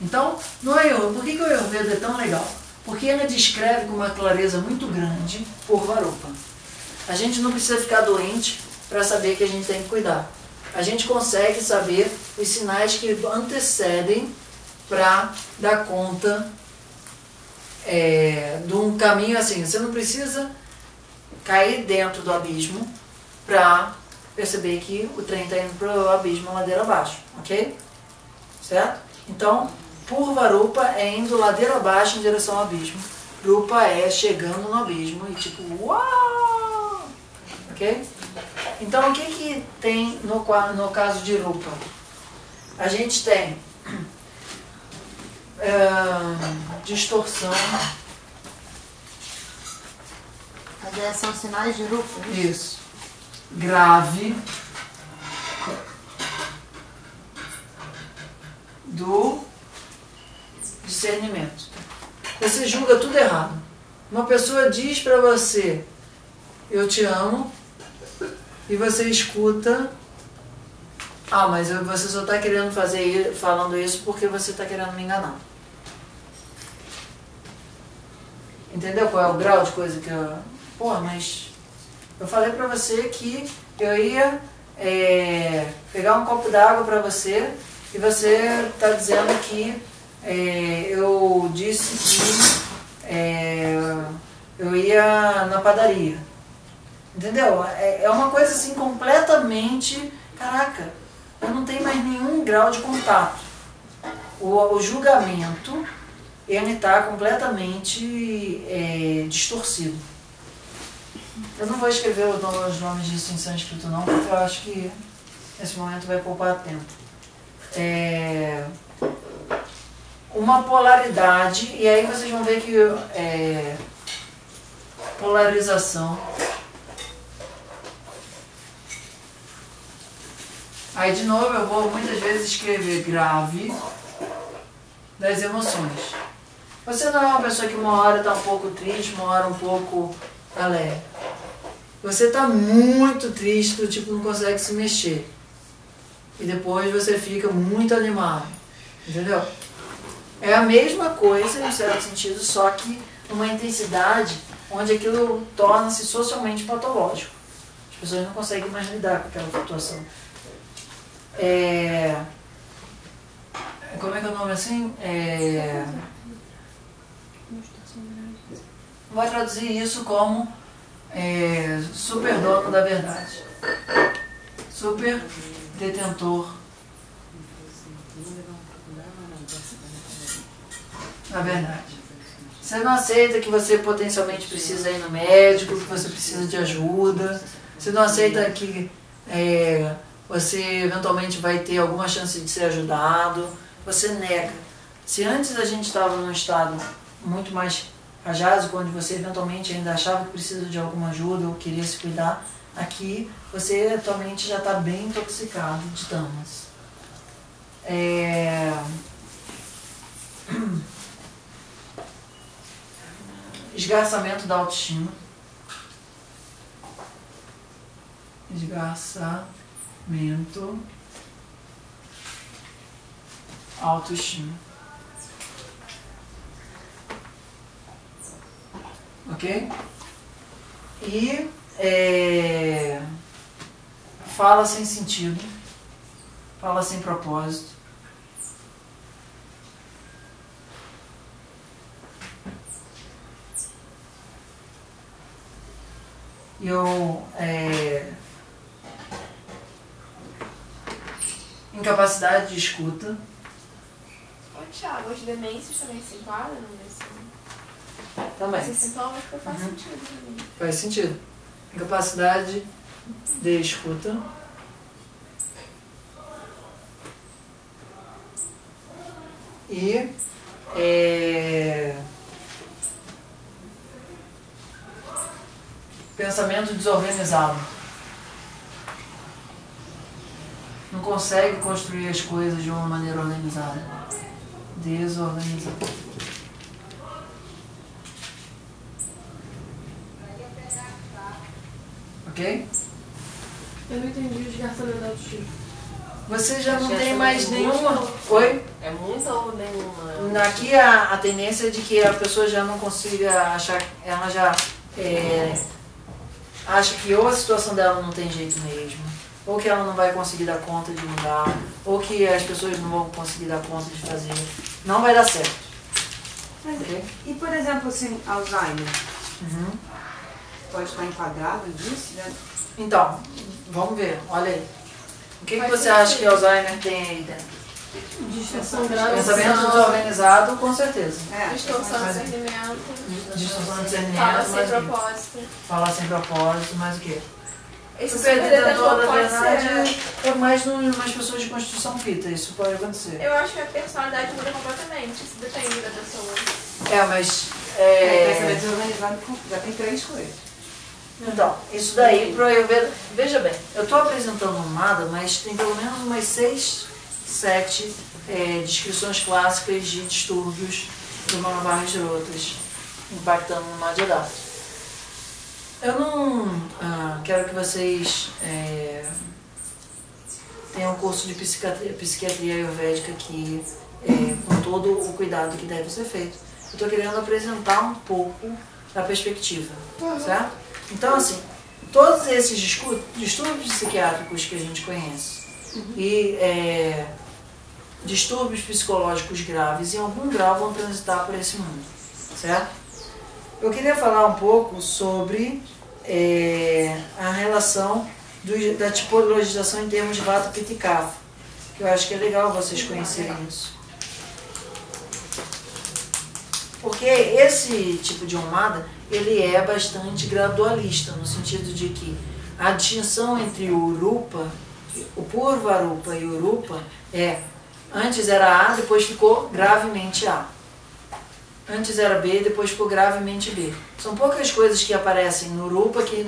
Então, por que o Ayurveda é tão legal? Porque ele descreve com uma clareza muito grande Purva Rupa. A gente não precisa ficar doente para saber que a gente tem que cuidar. A gente consegue saber os sinais que antecedem para dar conta de um caminho assim. Você não precisa cair dentro do abismo para perceber que o trem está indo para o abismo ladeira abaixo, ok? Certo? Então, Purva Rupa é indo ladeira abaixo em direção ao abismo. Rupa é chegando no abismo e tipo, uau! Ok? Então, o que tem no caso de Rupa? A gente tem distorção. Mas são sinais de Rupa? Isso. Grave. Do discernimento. Você julga tudo errado. Uma pessoa diz pra você, eu te amo, e você escuta, mas você só está querendo falando isso porque você está querendo me enganar. Entendeu qual é o grau de coisa que eu... mas eu falei pra você que eu ia pegar um copo d'água pra você e você está dizendo que eu disse que eu ia na padaria. Entendeu? É uma coisa assim completamente... Caraca, eu não tenho mais nenhum grau de contato. O julgamento, ele está completamente distorcido. Eu não vou escrever os nomes disso em sânscrito não, porque eu acho que nesse momento vai poupar tempo. Uma polaridade, e aí vocês vão ver que polarização. Aí de novo eu vou muitas vezes escrever grave das emoções. Você não é uma pessoa que uma hora está um pouco triste, uma hora um pouco alegre. Você está muito triste, do tipo não consegue se mexer. E depois você fica muito animado. Entendeu? É a mesma coisa, em certo sentido, só que numa intensidade onde aquilo torna-se socialmente patológico. As pessoas não conseguem mais lidar com aquela situação. Como é que é o nome assim? Vai traduzir isso como super dono da verdade. Super detentor da verdade. Você não aceita que você potencialmente precisa ir no médico, que você precisa de ajuda. Você não aceita que você eventualmente vai ter alguma chance de ser ajudado. Você nega. Se antes a gente estava num estado muito mais rajásico, onde você eventualmente ainda achava que precisa de alguma ajuda ou queria se cuidar, aqui você atualmente já está bem intoxicado de tamas. Esgarçamento da autoestima. Esgarçamento, autoestima. Ok? E fala sem sentido, fala sem propósito. Incapacidade de escuta. Tiago, as demências também se enquadram nesse... Também. Esses sintomas faz sentido também. Faz sentido. Incapacidade de escuta. E pensamento desorganizado. Não consegue construir as coisas de uma maneira organizada. Desorganizado. Ok? Eu não entendi o esgarçamento da autoestima. Você já não tem mais nenhuma... Oi? É muita ou nenhuma? aqui a tendência é de que a pessoa já não consiga achar, ela já acha que ou a situação dela não tem jeito mesmo, ou que ela não vai conseguir dar conta de mudar, ou que as pessoas não vão conseguir dar conta de fazer. Não vai dar certo. Mas, Ok? e, por exemplo, assim, Alzheimer, Uhum. pode estar enquadrado nisso, né? Então, vamos ver, olha aí. O que Faz você sentido. acha que Alzheimer tem aí dentro? Distorção Pensamento desorganizado, com certeza. Distorção de Mas- discernimento. Distorção de Fala discernimento, sem mas o quê? propósito. Falar sem propósito, mas o quê? Esse Super superdetentor da pode verdade ser. é mais nas pessoas de constituição fita, isso pode acontecer. Eu acho que a personalidade muda completamente. Isso depende da pessoa. Mas... Pensamento desorganizado já tem 3 coisas. Então, isso daí, veja bem, eu estou apresentando um MADA, mas tem pelo menos umas 6, 7 descrições clássicas de distúrbios do Vargas Rotas impactando no MADA adapto. Eu não quero que vocês tenham um curso de psiquiatria ayurvédica aqui com todo o cuidado que deve ser feito. Eu estou querendo apresentar um pouco da perspectiva, certo? Então, assim, todos esses distúrbios psiquiátricos que a gente conhece e distúrbios psicológicos graves, em algum grau vão transitar por esse mundo, certo? Eu queria falar um pouco sobre a relação da tipologização em termos de Vata, Pitta e Kapha, que eu acho que é legal vocês conhecerem isso. Porque esse tipo de Umada, ele é bastante gradualista, no sentido de que a distinção entre o Urupa, o Purvarupa e o Urupa antes era A, depois ficou gravemente A. Antes era B, depois ficou gravemente B. São poucas coisas que aparecem no Urupa que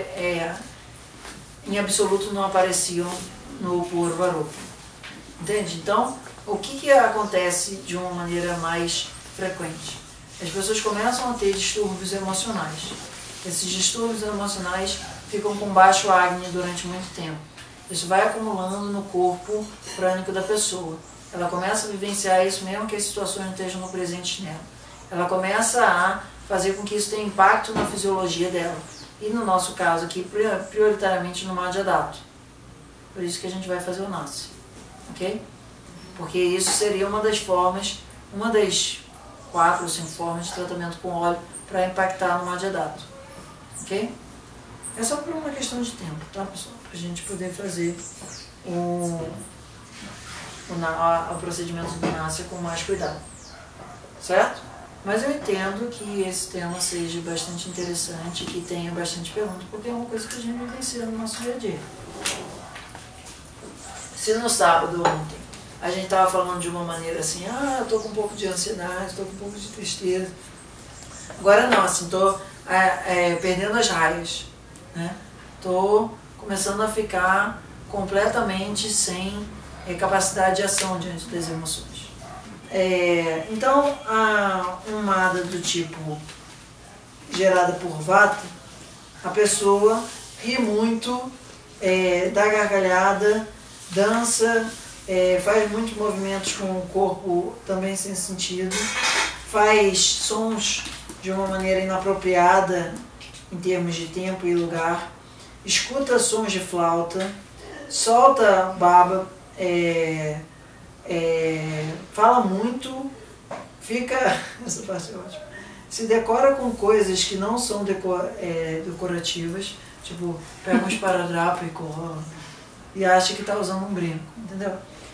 em absoluto não apareciam no Purvarupa. Entende? Então, o que acontece de uma maneira mais frequente? As pessoas começam a ter distúrbios emocionais. Esses distúrbios emocionais ficam com baixo Agni durante muito tempo. Isso vai acumulando no corpo prânico da pessoa. Ela começa a vivenciar isso mesmo que as situações não estejam no presente nela. Ela começa a fazer com que isso tenha impacto na fisiologia dela. E no nosso caso aqui, prioritariamente no Madhya Adapto. Por isso que a gente vai fazer o Nasi. Ok? Porque isso seria uma das formas, uma das 4 ou 5 formas de tratamento com óleo para impactar no Madhya Adapto. Ok? É só por uma questão de tempo, tá, pessoal? Para a gente poder fazer o procedimento do Nasi com mais cuidado. Certo? Mas eu entendo que esse tema seja bastante interessante, que tenha bastante perguntas, porque é uma coisa que a gente vivencia no nosso dia a dia. Se no sábado ontem a gente estava falando de uma maneira assim, eu estou com um pouco de ansiedade, estou com um pouco de tristeza. Agora não, assim, estou perdendo as raias, né? Estou começando a ficar completamente sem capacidade de ação diante das emoções. Então, a Umada do tipo gerada por Vata, a pessoa ri muito, dá gargalhada, dança, faz muitos movimentos com o corpo também sem sentido, faz sons de uma maneira inapropriada em termos de tempo e lugar, escuta sons de flauta, solta baba, fala muito, fica, essa parte é ótima, se decora com coisas que não são decorativas, tipo, pega um esparadrapo e cola, e acha que está usando um brinco, entendeu?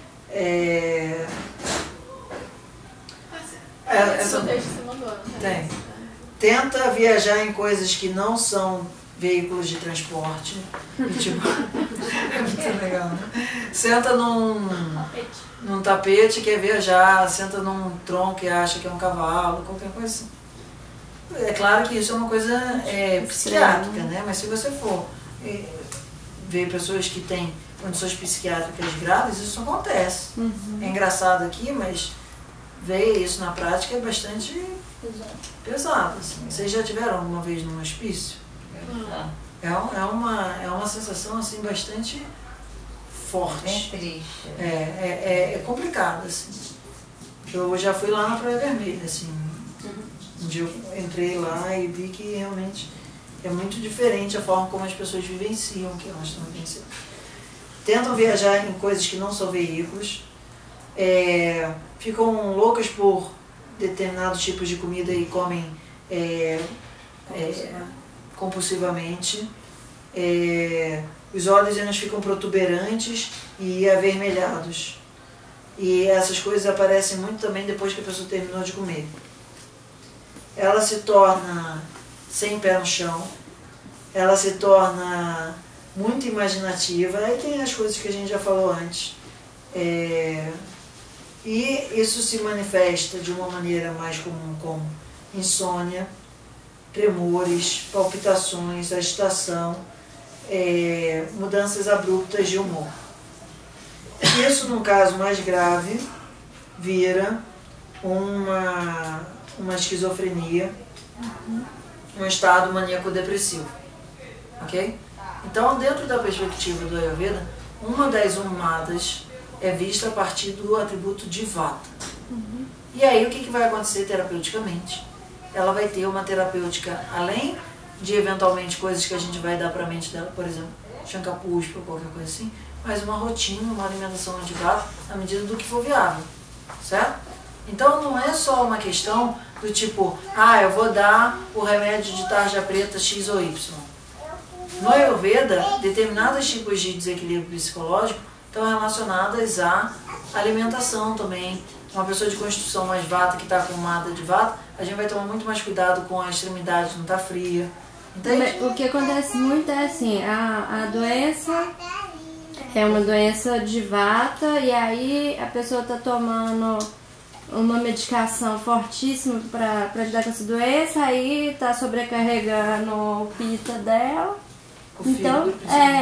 Esse texto você mandou, né? Tem. Tenta viajar em coisas que não são veículos de transporte, e, tipo, é muito legal, né? Senta num tapete, quer viajar, senta num tronco e acha que é um cavalo, qualquer coisa assim. É claro que isso é uma coisa psiquiátrica, né? Mas se você for ver pessoas que têm condições psiquiátricas graves, isso acontece. É engraçado aqui, mas ver isso na prática é bastante pesado. Assim. Vocês já tiveram alguma vez num hospício? É uma sensação assim, bastante forte. Bem triste. É complicado, assim. Eu já fui lá na Praia Vermelha, assim. Um dia eu entrei lá e vi que realmente é muito diferente a forma como as pessoas vivenciam o que elas estão vivenciando. Tentam viajar em coisas que não são veículos, ficam loucas por determinados tipos de comida e comem compulsivamente. Os olhos eles ficam protuberantes e avermelhados. E essas coisas aparecem muito também depois que a pessoa terminou de comer. Ela se torna sem pé no chão, ela se torna muito imaginativa, aí tem as coisas que a gente já falou antes. E isso se manifesta de uma maneira mais comum como insônia, tremores, palpitações, agitação, mudanças abruptas de humor. Isso, num caso mais grave, vira uma esquizofrenia, um estado maníaco-depressivo. Ok? Então, dentro da perspectiva do Ayurveda, uma das umadas é vista a partir do atributo de Vata. E aí, o que vai acontecer terapeuticamente? Ela vai ter uma terapêutica, além de eventualmente coisas que a gente vai dar para a mente dela, por exemplo, Shankapushpa ou qualquer coisa assim, mas uma rotina, uma alimentação de Vata à medida do que for viável, certo? Então não é só uma questão do tipo, eu vou dar o remédio de tarja preta X ou Y. No Ayurveda, determinados tipos de desequilíbrio psicológico estão relacionados à alimentação também. Uma pessoa de constituição mais Vata que está acumulada de Vata, a gente vai tomar muito mais cuidado com a extremidade não estar fria. Entende? O que acontece muito é assim, a doença é uma doença de Vata e aí a pessoa está tomando uma medicação fortíssima para ajudar com essa doença, aí está sobrecarregando o Pitta dela. Então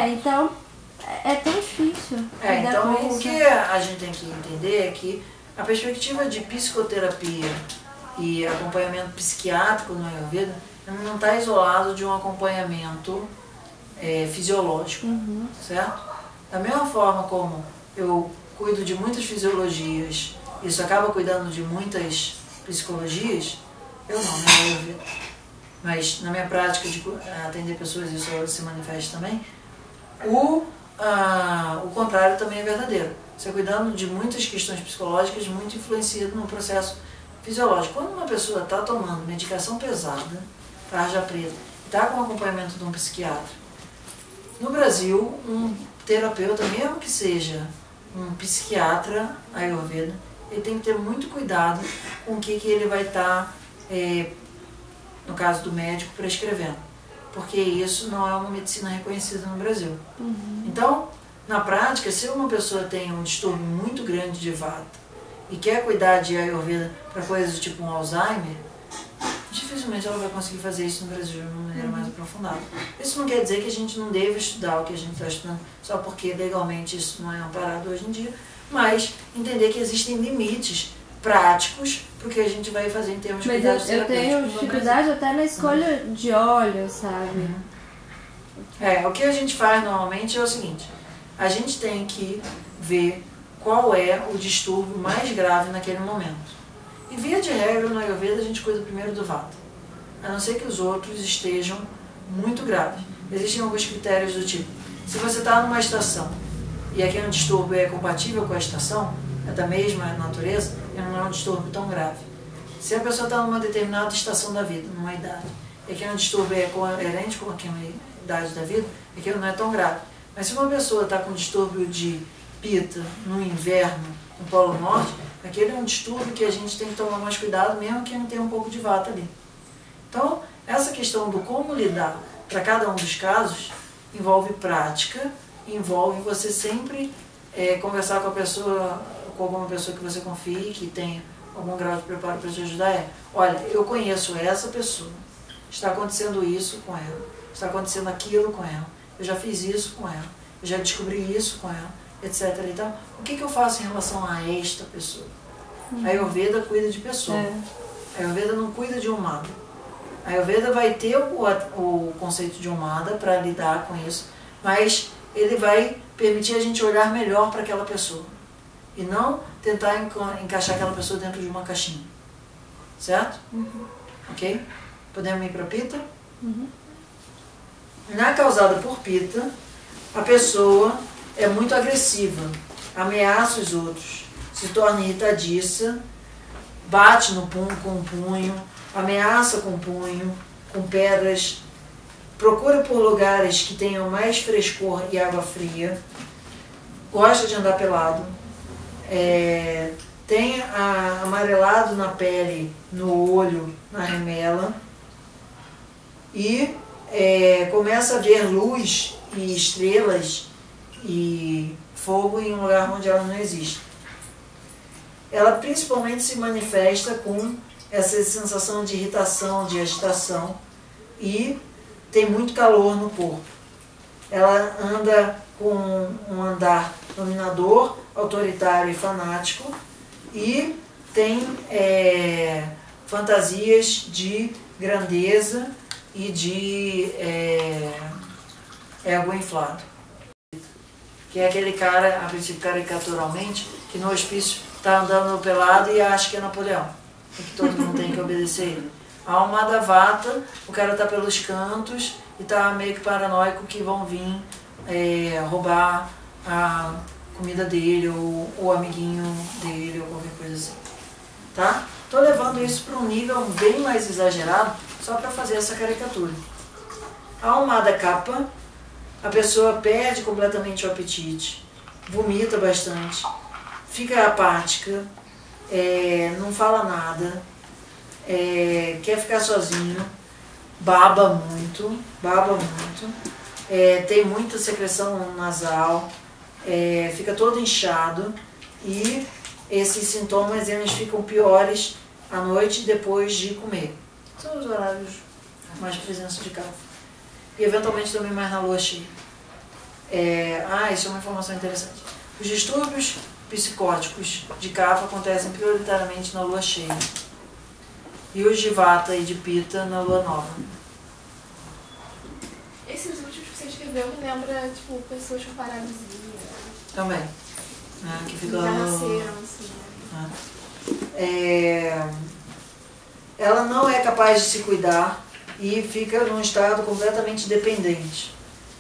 é tão difícil. Então o que a gente tem que entender é que a perspectiva de psicoterapia e acompanhamento psiquiátrico no Ayurveda não está isolado de um acompanhamento fisiológico, certo? Da mesma forma como eu cuido de muitas fisiologias, isso acaba cuidando de muitas psicologias, eu não, né, Ayurveda. Mas na minha prática de atender pessoas, isso se manifesta também, o contrário também é verdadeiro. Você cuidando de muitas questões psicológicas, muito influenciado no processo fisiológico. Quando uma pessoa está tomando medicação pesada, tarja preta, está com acompanhamento de um psiquiatra, no Brasil, um terapeuta, mesmo que seja um psiquiatra Ayurveda, ele tem que ter muito cuidado com o que ele vai estar, no caso do médico, prescrevendo. Porque isso não é uma medicina reconhecida no Brasil. Então, na prática, se uma pessoa tem um distúrbio muito grande de Vata e quer cuidar de Ayurveda para coisas do tipo um Alzheimer, dificilmente ela vai conseguir fazer isso no Brasil de uma maneira mais aprofundada. Isso não quer dizer que a gente não deva estudar o que a gente está estudando, só porque legalmente isso não é amparado hoje em dia, mas entender que existem limites práticos para o que a gente vai fazer em termos de cuidados terapêuticos. Eu tenho dificuldade até na escolha de óleo, sabe? O que a gente faz normalmente é o seguinte, a gente tem que ver qual é o distúrbio mais grave naquele momento. E via de regra, no Ayurveda, a gente cuida primeiro do Vata, a não ser que os outros estejam muito graves. Existem alguns critérios do tipo, se você está numa estação e aquele distúrbio é compatível com a estação, é da mesma natureza, ele não é um distúrbio tão grave. Se a pessoa está numa determinada estação da vida, numa idade, e aquele distúrbio é coerente com aquela idade da vida, aquilo não é tão grave. Mas se uma pessoa está com distúrbio de Pitta no inverno, no Polo Norte, aquele é um distúrbio que a gente tem que tomar mais cuidado, mesmo que não tenha um pouco de Vata ali. Então, essa questão do como lidar para cada um dos casos envolve prática, envolve você sempre conversar com a pessoa, com alguma pessoa que você confie, que tenha algum grau de preparo para te ajudar. Olha, eu conheço essa pessoa, está acontecendo isso com ela, está acontecendo aquilo com ela, eu já fiz isso com ela, eu já descobri isso com ela, etc. Então, o que eu faço em relação a esta pessoa? A Ayurveda cuida de pessoa. A Ayurveda não cuida de umada. A Ayurveda vai ter o conceito de umada para lidar com isso, mas ele vai permitir a gente olhar melhor para aquela pessoa. E não tentar encaixar aquela pessoa dentro de uma caixinha. Certo? Ok? Podemos ir para Pitta? Na causada por Pitta, a pessoa é muito agressiva, ameaça os outros, se torna irritadiça, bate no punho com o punho, ameaça com o punho, com pedras, procura por lugares que tenham mais frescor e água fria, gosta de andar pelado, tem amarelado na pele, no olho, na remela, e começa a ver luz e estrelas e fogo em um lugar onde ela não existe. Ela principalmente se manifesta com essa sensação de irritação, de agitação, e tem muito calor no corpo. Ela anda com um andar dominador, autoritário e fanático, e tem fantasias de grandeza e de ego inflado. Que é aquele cara, a princípio caricaturalmente, que no hospício está andando pelado e acha que é Napoleão. E que todo mundo tem que obedecer ele. A Almada Vata, o cara está pelos cantos e está meio que paranoico que vão vir roubar a comida dele ou o amiguinho dele ou qualquer coisa assim. Tá? Estou levando isso para um nível bem mais exagerado só para fazer essa caricatura. A Almada Kapha, a pessoa perde completamente o apetite, vomita bastante, fica apática, não fala nada, quer ficar sozinho, baba muito, tem muita secreção nasal, fica todo inchado, e esses sintomas eles ficam piores à noite depois de comer. São os horários mais presentes de Kapha. E eventualmente também mais na lua cheia. Isso é uma informação interessante. Os distúrbios psicóticos de Kapha acontecem prioritariamente na lua cheia. E os de Vata e de Pitta na lua nova. Esses últimos que você escreveu me lembra, tipo, pessoas com paralisia. Também. Que fica Já no... nasceram, assim. Ela não é capaz de se cuidar e fica num estado completamente dependente.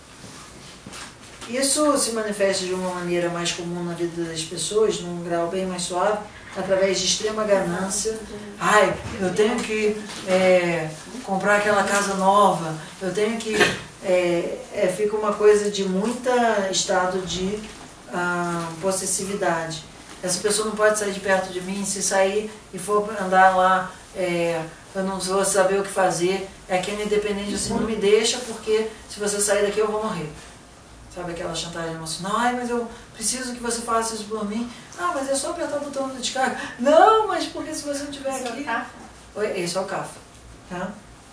Isso se manifesta de uma maneira mais comum na vida das pessoas, num grau bem mais suave, através de extrema ganância. Eu tenho que comprar aquela casa nova, eu tenho que... fica uma coisa de muito estado de possessividade. Essa pessoa não pode sair de perto de mim, se sair e for andar lá, eu não vou saber o que fazer. É aquele independente assim, não me deixa porque se você sair daqui eu vou morrer. Sabe aquela chantagem emocional? Mas eu preciso que você faça isso por mim. Mas é só apertar o botão de descarga. Não, mas porque se você não estiver aqui... Esse é o Kapha. Tá?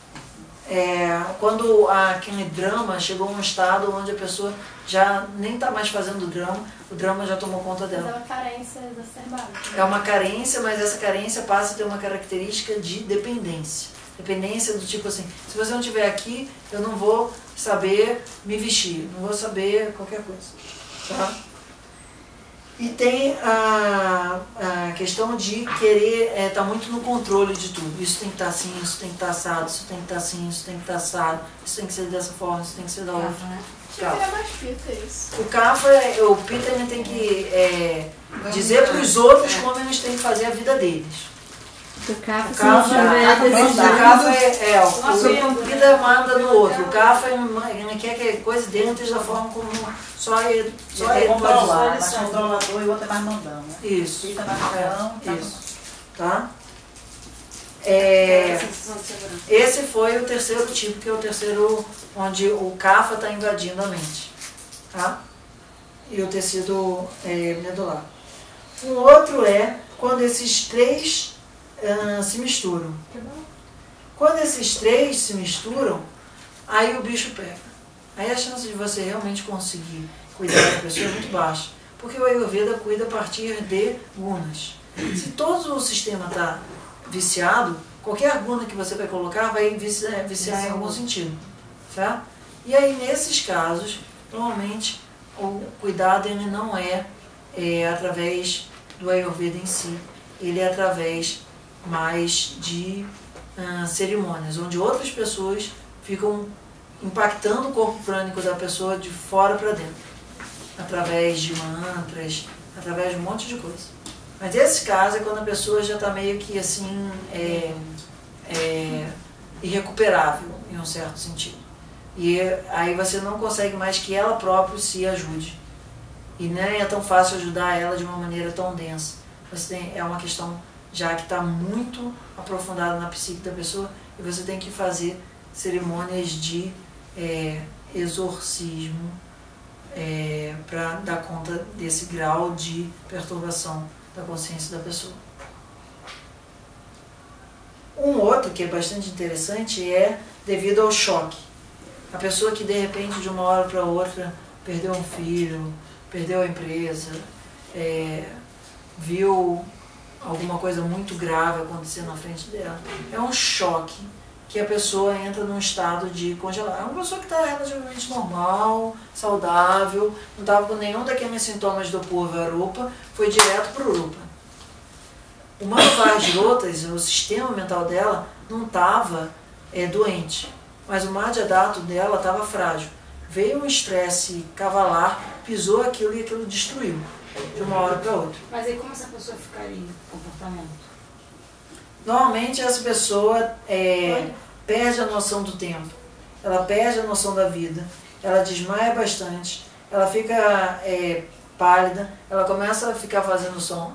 Quando aquele drama chegou a um estado onde a pessoa já nem está mais fazendo drama, o drama já tomou conta dela. Mas é uma carência exacerbada. É uma carência, mas essa carência passa a ter uma característica de dependência. Dependência do tipo assim, se você não estiver aqui, eu não vou saber me vestir, não vou saber qualquer coisa. Tá? E tem a questão de querer estar muito no controle de tudo. Isso tem que estar assim, isso tem que estar assado, isso tem que estar assim, isso tem que estar assado, isso tem que ser dessa forma, isso tem que ser da outra. Acho que é mais Pitta isso. O Kapha, o Pitta ele tem que dizer para os outros como eles têm que fazer a vida deles. O Kapha O Pitta manda no outro. O Kapha ele quer que a coisa dele esteja da forma como só ele pode controlar. Mais controlador e o outro é mais mandão, né? Isso. Fica mais mandão, Isso. Tá? Esse foi o terceiro tipo, que é o terceiro onde o Kapha está invadindo a mente. Tá? E o tecido medular. O outro é quando esses três se misturam. Quando esses três se misturam, aí o bicho pega. Aí a chance de você realmente conseguir cuidar da pessoa é muito baixa. Porque o Ayurveda cuida a partir de gunas. Se todo o sistema está viciado, qualquer guna que você vai colocar vai viciar em algum sentido. Certo? E aí, nesses casos, normalmente, o cuidado ele não é através do Ayurveda em si, ele é através mais de cerimônias, onde outras pessoas ficam impactando o corpo prânico da pessoa de fora para dentro, através de mantras, através de um monte de coisa. Mas esse caso é quando a pessoa já está meio que assim, irrecuperável, em um certo sentido. E aí você não consegue mais que ela própria se ajude. E nem é tão fácil ajudar ela de uma maneira tão densa. É uma questão já que está muito aprofundada na psique da pessoa, e você tem que fazer cerimônias de exorcismo para dar conta desse grau de perturbação da consciência da pessoa. Um outro que é bastante interessante é devido ao choque. A pessoa que de repente de uma hora para outra perdeu um filho, perdeu a empresa, viu alguma coisa muito grave acontecer na frente dela. É um choque que a pessoa entra num estado de congelar. É uma pessoa que está relativamente normal, saudável, não estava com nenhum daqueles sintomas do Purva Rupa, foi direto para o Rupa. O Manavajrotas, o sistema mental dela, não estava doente, mas o Madhyadatta dela estava frágil. Veio um estresse cavalar, pisou aquilo e aquilo destruiu, de uma hora para outra. Mas aí como essa pessoa ficaria em comportamento? Normalmente essa pessoa perde a noção do tempo, ela perde a noção da vida, ela desmaia bastante, ela fica pálida, ela começa a ficar fazendo som.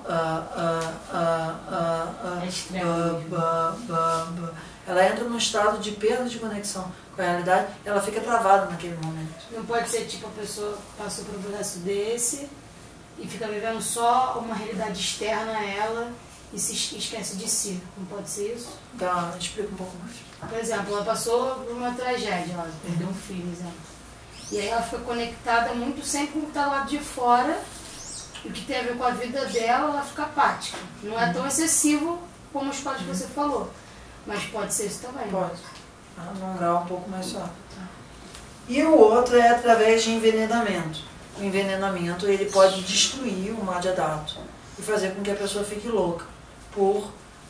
Ela entra num estado de perda de conexão com a realidade, ela fica travada naquele momento. Não pode ser tipo a pessoa passou por um processo desse e fica vivendo só uma realidade externa a ela e se esquece de si. Não pode ser isso? Então, explica um pouco mais. Por exemplo, ela passou por uma tragédia, ela perdeu um filho, exemplo. E aí ela fica conectada muito sempre com o que está lá de fora, e o que tem a ver com a vida dela, ela fica apática. Não é tão excessivo como os pais que você falou, mas pode ser isso também. Pode. Num grau um pouco mais suave. E o outro é através de envenenamento. O envenenamento ele pode destruir o Madhyadatta e fazer com que a pessoa fique louca por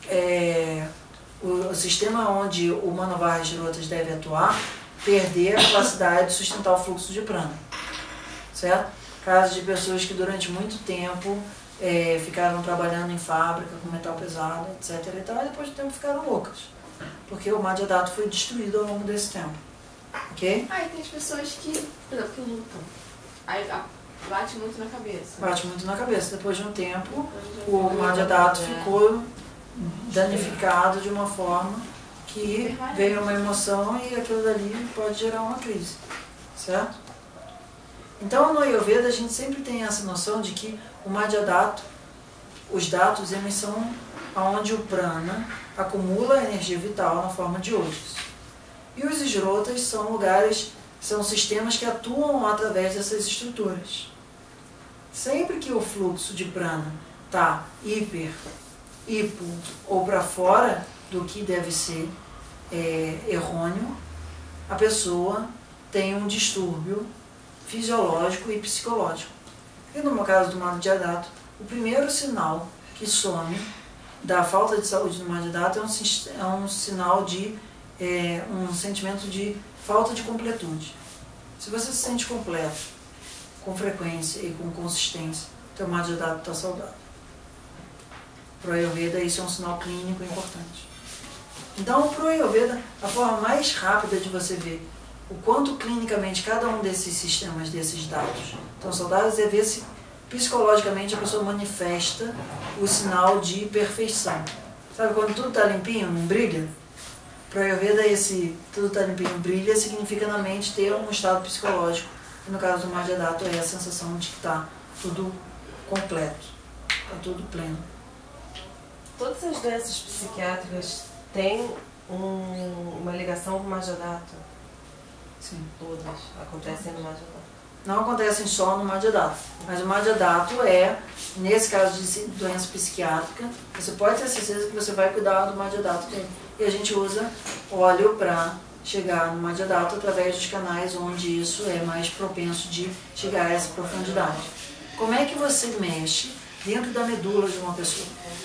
o sistema onde o Manavajrotas deve atuar perder a capacidade de sustentar o fluxo de prana, certo? Casos de pessoas que durante muito tempo ficaram trabalhando em fábrica com metal pesado, etc. e tal, e depois do tempo ficaram loucas, porque o Madhyadatta foi destruído ao longo desse tempo, ok? Aí tem as pessoas que, por exemplo, que lutam, aí bate muito na cabeça. Bate muito na cabeça, depois de um tempo o Madhyadatta ficou danificado de uma forma que veio uma emoção e aquilo dali pode gerar uma crise, certo? Então no Ayurveda a gente sempre tem essa noção de que o Madhyadatta, os datos, eles são onde o prana acumula a energia vital na forma de ojas. E os esrotas são lugares, são sistemas que atuam através dessas estruturas. Sempre que o fluxo de prana está hipo ou para fora do que deve ser errôneo, a pessoa tem um distúrbio fisiológico e psicológico. E no caso do Madhyadatta, o primeiro sinal que some da falta de saúde do Madhyadatta é um sinal de um sentimento de falta de completude. Se você se sente completo, com frequência e com consistência, teu Madhyadatta está saudável. Para o Ayurveda, isso é um sinal clínico importante. Então, para o Ayurveda, a forma mais rápida de você ver o quanto clinicamente cada um desses sistemas, desses dados, estão saudáveis é ver se psicologicamente a pessoa manifesta o sinal de perfeição. Sabe quando tudo está limpinho, não brilha? Para o Ayurveda, esse tudo está limpinho, brilha, significa na mente ter um estado psicológico. E no caso do Madhyadatta é a sensação de que está tudo completo, está tudo pleno. Todas as doenças psiquiátricas têm uma ligação com o Madhyadatta? Sim. Todas acontecem no Madhyadatta. Não acontecem só no Madhyadatta, mas o Madhyadatta nesse caso de doença psiquiátrica, você pode ter certeza que você vai cuidar do Madhyadatta dele. E a gente usa óleo para chegar no Madhyadatta através dos canais onde isso é mais propenso de chegar a essa profundidade. Como é que você mexe dentro da medula de uma pessoa.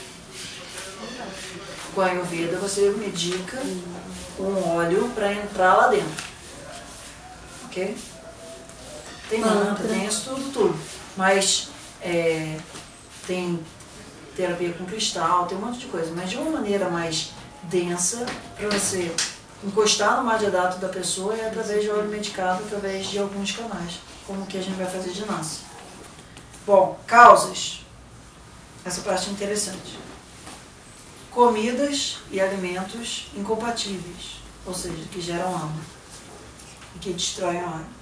Com a Ayurveda você medica um óleo para entrar lá dentro. Ok? Tem mantra, tem isso tudo. Mas tem terapia com cristal, tem um monte de coisa. Mas de uma maneira mais densa, para você encostar no Madhyadatta da pessoa é através de óleo medicado, através de alguns canais, como que a gente vai fazer de Nasa. Bom, causas. Essa parte é interessante. Comidas e alimentos incompatíveis, ou seja, que geram ama e que destroem a alma.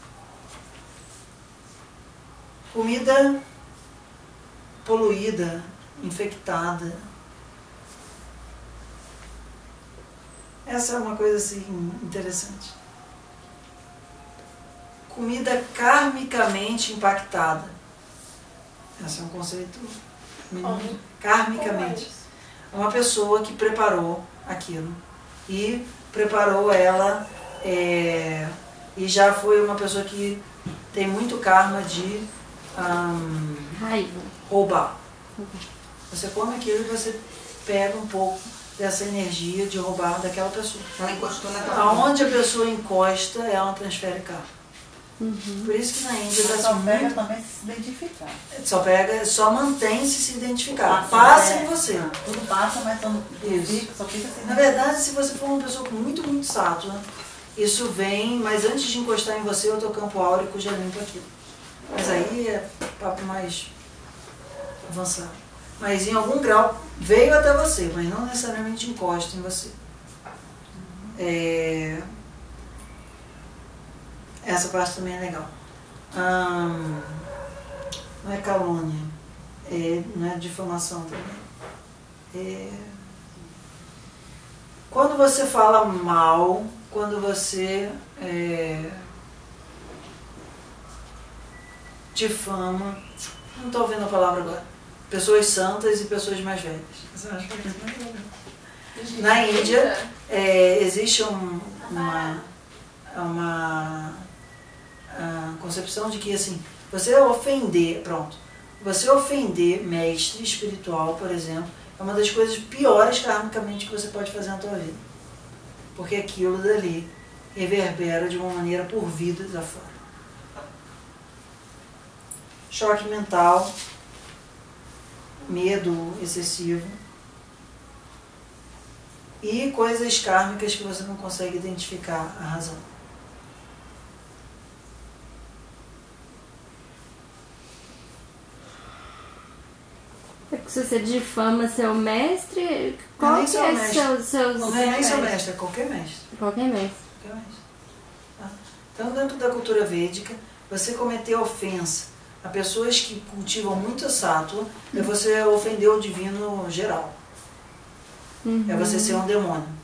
Comida poluída, infectada. Essa é uma coisa assim interessante. Comida karmicamente impactada. Esse é um conceito karmicamente. É uma pessoa que preparou aquilo e preparou ela e já foi uma pessoa que tem muito karma de Raiva. roubar. Você come aquilo e você pega um pouco dessa energia de roubar daquela pessoa. Ela encostou naquela. Aonde a pessoa encosta, ela transfere karma. Por isso que na Índia dá Só pega também se identificar. só mantém-se se identificar. Passa, Passa em você. Tudo passa, mas só Isso. só fica sem. Na verdade, se você for uma pessoa com muito sáttva, isso vem, mas antes de encostar em você, o teu campo áurico já limpa aquilo. Mas aí é papo mais avançado. Mas em algum grau veio até você, mas não necessariamente encosta em você. Essa parte também é legal. Não é calúnia, não é difamação também. Quando você fala mal, quando você difama, não estou ouvindo a palavra agora, pessoas santas e pessoas mais velhas. Na Índia existe uma concepção de que assim, você ofender mestre espiritual, por exemplo, é uma das coisas piores karmicamente que você pode fazer na tua vida. Porque aquilo dali reverbera de uma maneira por vidas afora. Choque mental, medo excessivo e coisas kármicas que você não consegue identificar a razão. Se você difama seu mestre, qual que é seus... Não é nem seu mestre, é qualquer mestre. Qualquer mestre. Qualquer mestre. Tá? Então, dentro da cultura védica, você cometer ofensa a pessoas que cultivam muito sattva é você ofender o divino geral. É você ser um demônio.